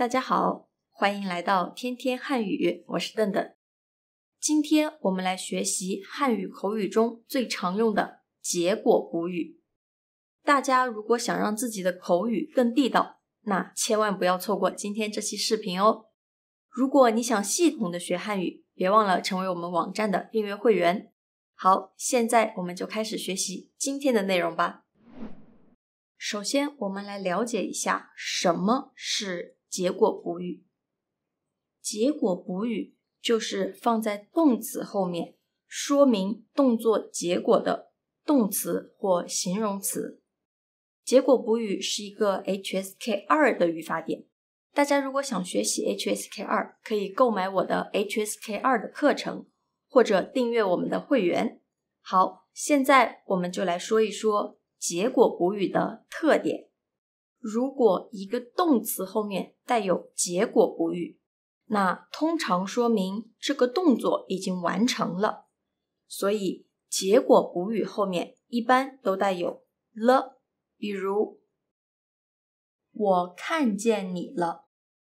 大家好，欢迎来到天天汉语，我是邓邓。今天我们来学习汉语口语中最常用的结果补语。大家如果想让自己的口语更地道，那千万不要错过今天这期视频哦。如果你想系统的学汉语，别忘了成为我们网站的订阅会员。好，现在我们就开始学习今天的内容吧。首先，我们来了解一下什么是结果补语。结果补语就是放在动词后面，说明动作结果的动词或形容词。结果补语是一个 HSK2 的语法点。大家如果想学习 HSK2， 可以购买我的 HSK2 的课程，或者订阅我们的会员。好，现在我们就来说一说结果补语的特点。如果一个动词后面带有结果补语，那通常说明这个动作已经完成了，所以结果补语后面一般都带有了。比如，我看见你了，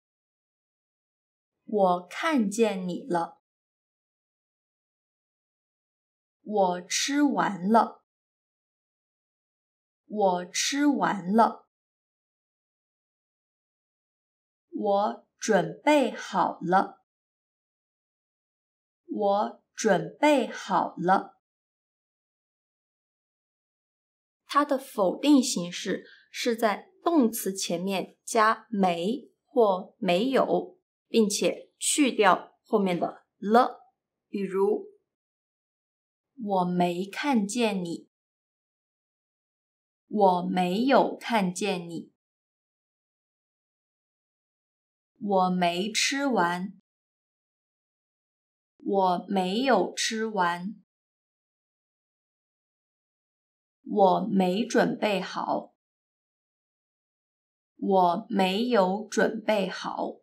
我看见你了，我吃完了，我吃完了，我准备好了，我准备好了。它的否定形式是在动词前面加没或没有，并且去掉后面的了。比如，我没看见你，我没有看见你，我没吃完，我没有吃完，我没准备好，我没有准备好。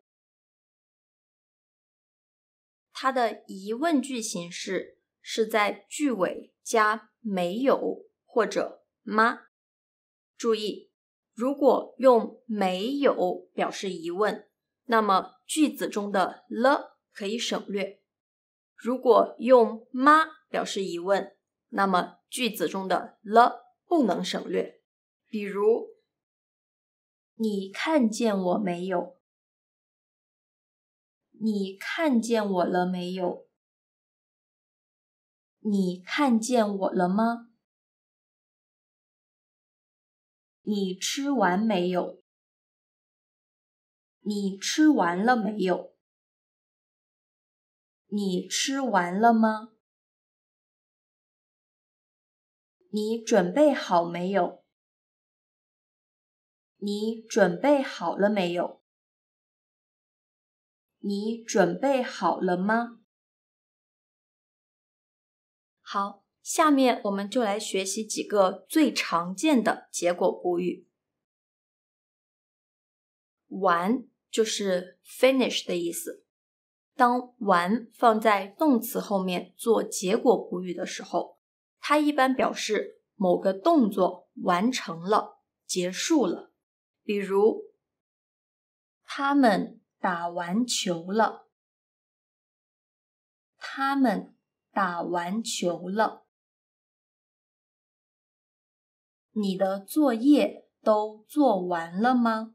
它的疑问句形式是在句尾加没有或者吗。注意，如果用没有表示疑问，那么句子中的了可以省略。如果用吗表示疑问，那么句子中的了不能省略。比如，你看见我没有？你看见我了没有？你看见我了吗？你吃完没有？你吃完了没有？你吃完了吗？你准备好没有？你准备好了没有？你准备好了吗？好，下面我们就来学习几个最常见的结果补语。完就是 finish 的意思。当完放在动词后面做结果补语的时候，它一般表示某个动作完成了，结束了。比如，他们打完球了，他们打完球了。你的作业都做完了吗？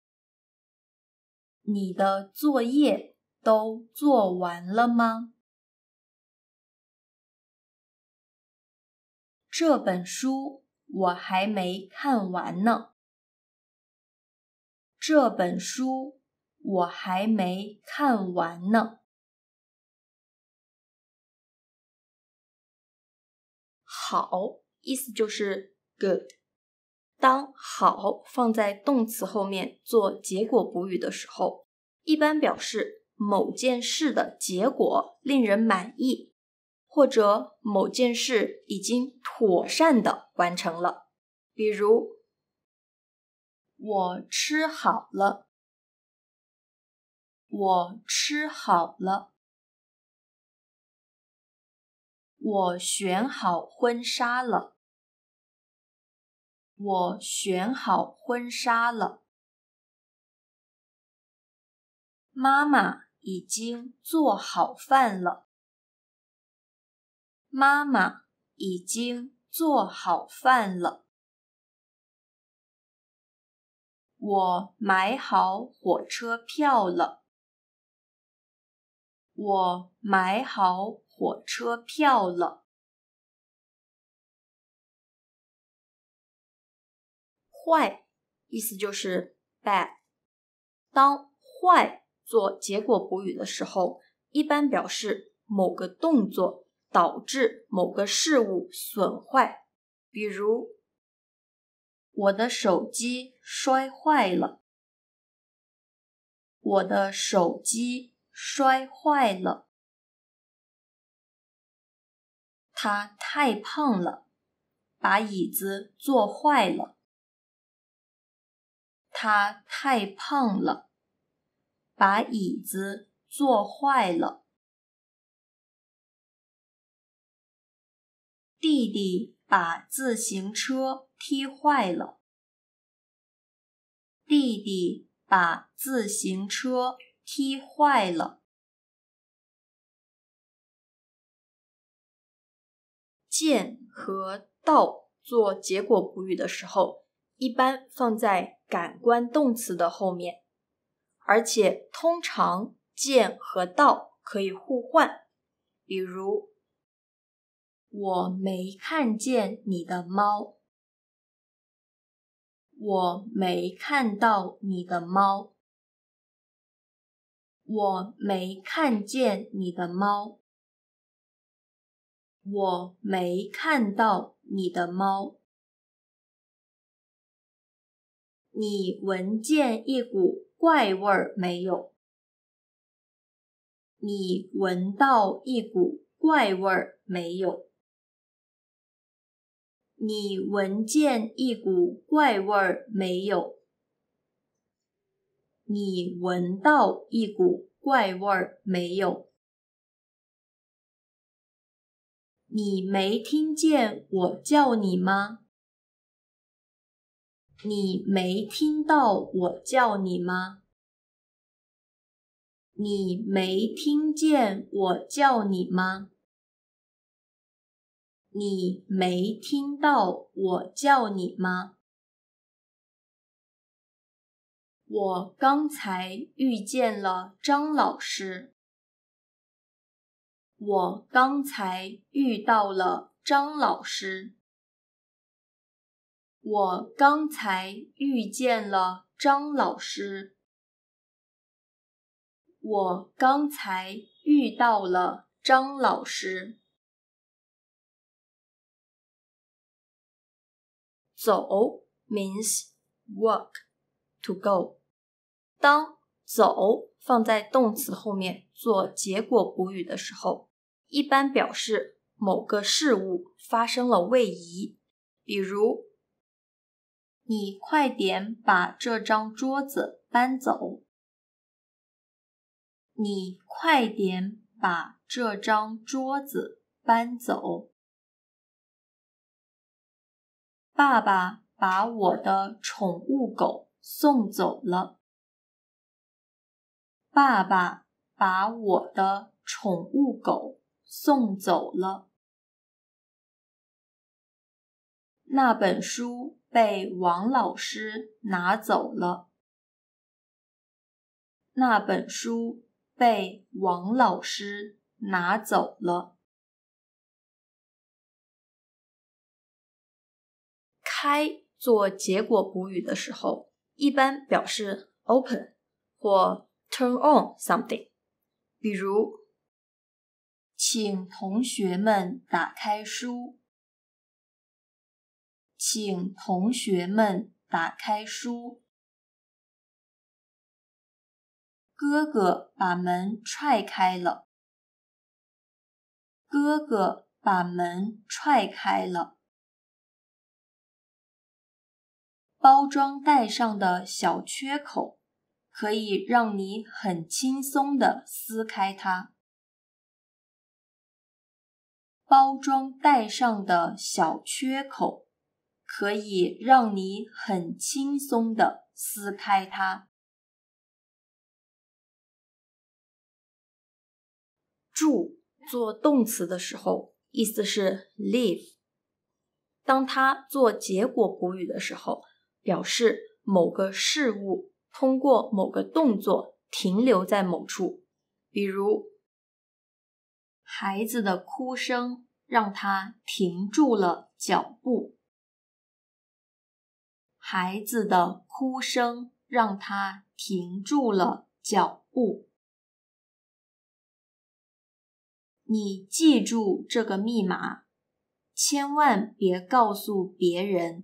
你的作业都做完了吗？这本书我还没看完呢。这本书我还没看完呢。好，意思就是 good。当好放在动词后面做结果补语的时候，一般表示某件事的结果令人满意，或者某件事已经妥善的完成了。比如，我吃好了，我吃好了。我选好婚纱了，我选好婚纱了。 妈妈已经做好饭了。妈妈已经做好饭了。我买好火车票了。我买好火车票了。坏意思就是 bad。当坏做结果补语的时候，一般表示某个动作导致某个事物损坏。比如，我的手机摔坏了。我的手机摔坏了。他太胖了，把椅子坐坏了。他太胖了，把椅子坐坏了。弟弟把自行车踢坏了。弟弟把自行车踢坏了。见和到做结果补语的时候，一般放在感官动词的后面，而且通常见和到可以互换。比如，我没看见你的猫。我没看到你的猫。我没看见你的猫。我没看到你的猫。你闻见一股怪味儿没有？你闻到一股怪味儿没有？你闻见一股怪味儿没有？你闻到一股怪味儿没有？你没听见我叫你吗？你没听到我叫你吗？你没听见我叫你吗？你没听到我叫你吗？我刚才遇见了张老师。我刚才遇到了张老师。我刚才遇见了张老师。我刚才遇到了张老师。走 means walk, to go。 当走放在动词后面做结果补语的时候，一般表示某个事物发生了位移。比如，你快点把这张桌子搬走。你快点把这张桌子搬走。爸爸把我的宠物狗送走了。爸爸把我的宠物狗送走了。那本书被王老师拿走了。那本书被王老师拿走了。开做结果补语的时候，一般表示 open 或 turn on something。 比如，请同学们打开书。请同学们打开书。哥哥把门踹开了。哥哥把门踹开了。包装袋上的小缺口可以让你很轻松地撕开它。包装袋上的小缺口可以让你很轻松地撕开它。 住做动词的时候，意思是 live。当它做结果补语的时候，表示某个事物通过某个动作停留在某处。比如，孩子的哭声让他停住了脚步。孩子的哭声让他停住了脚步。你记住这个密码，千万别告诉别人。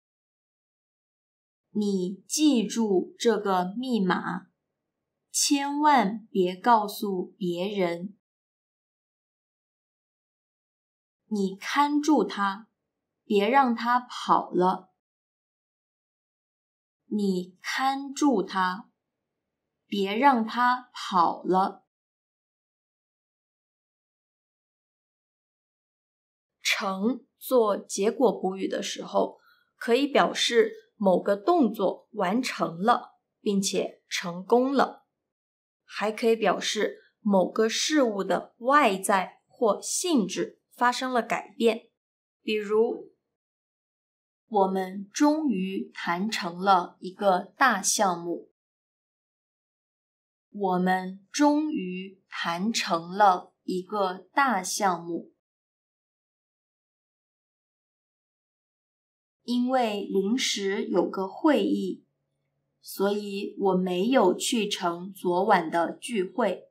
你记住这个密码，千万别告诉别人。你看住他，别让他跑了。你看住他，别让他跑了。成做结果补语的时候，可以表示某个动作完成了，并且成功了，还可以表示某个事物的外在或性质发生了改变。比如，我们终于谈成了一个大项目。我们终于谈成了一个大项目。因为临时有个会议，所以我没有去成昨晚的聚会。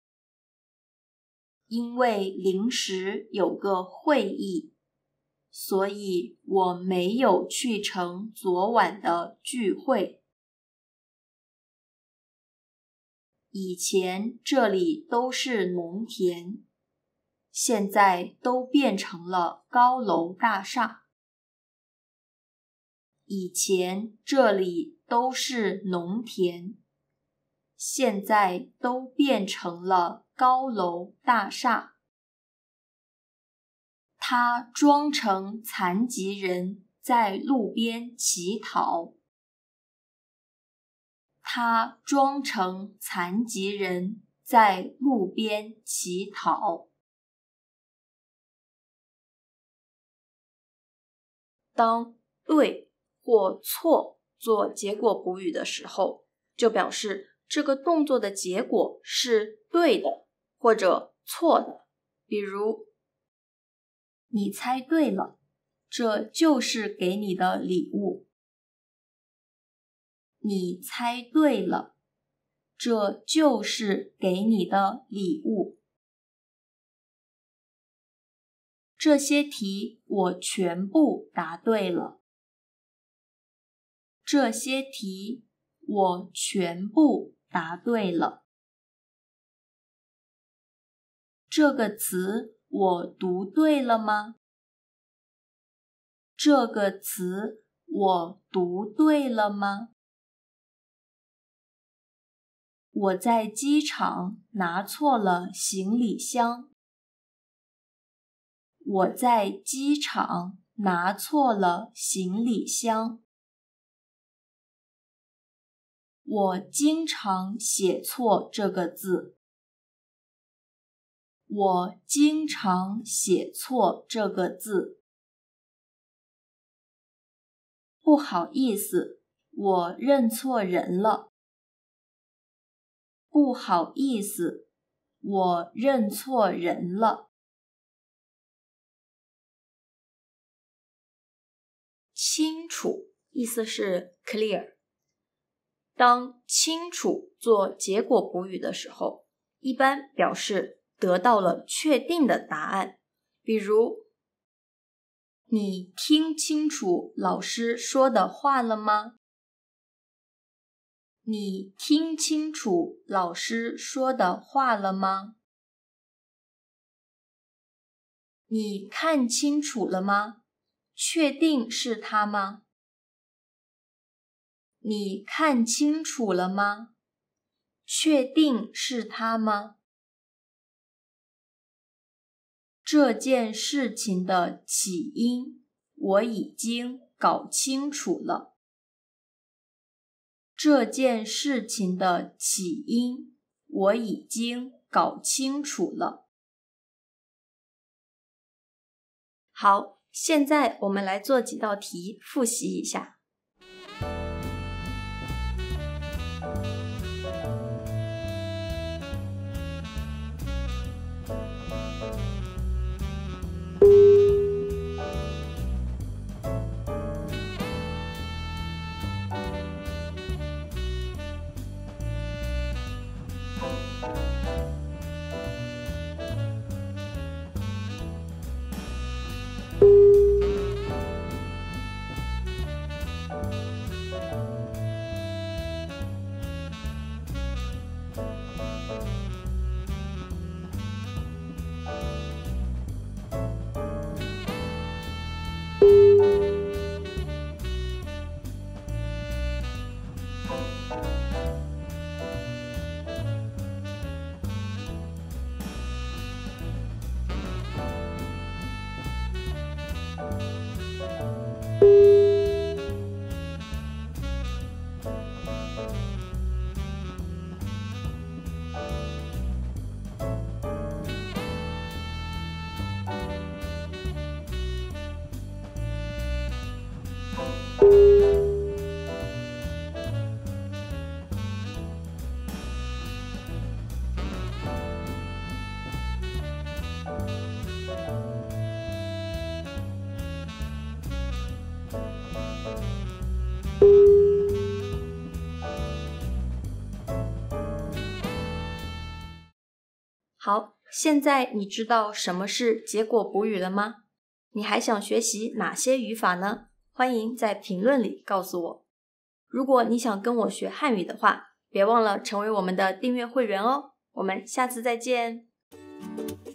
因为临时有个会议，所以我没有去成昨晚的聚会。以前这里都是农田，现在都变成了高楼大厦。以前这里都是农田，现在都变成了高楼大厦。他装成残疾人在路边乞讨。他装成残疾人在路边乞讨。当对或错做结果补语的时候，就表示这个动作的结果是对的或者错的。比如，你猜对了，这就是给你的礼物。你猜对了，这就是给你的礼物。这些题我全部答对了。这些题我全部答对了。这个词我读对了吗？这个词我读对了吗？我在机场拿错了行李箱。我在机场拿错了行李箱。我经常写错这个字。我经常写错这个字。不好意思，我认错人了。不好意思，我认错人了。清楚意思是 clear。当清楚做结果补语的时候，一般表示得到了确定的答案。比如，你听清楚老师说的话了吗？你听清楚老师说的话了吗？你看清楚了吗？确定是他吗？你看清楚了吗？确定是他吗？这件事情的起因，我已经搞清楚了。这件事情的起因，我已经搞清楚了。 好，现在我们来做几道题复习一下。好，现在你知道什么是结果补语了吗？你还想学习哪些语法呢？欢迎在评论里告诉我。如果你想跟我学汉语的话，别忘了成为我们的订阅会员哦。我们下次再见。